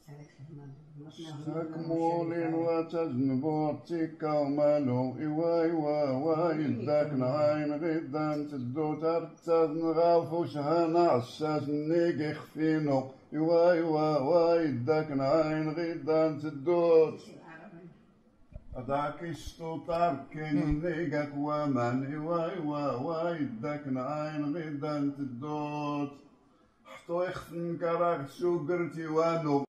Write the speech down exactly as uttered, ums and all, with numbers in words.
تكمولين وتجنبوا تيكا ومالو إوا إوا وا يداك نعاين غدا تدو ترتاد نغافو شهانا عشاش نيكي خفينو إوا إوا وا يداك نعاين غدا تدو أداك الشطوطار كاين نيكاك وامان إوا إوا وا يداك نعاين غدا تدو حطو يخفن كراك شو قرتي وانو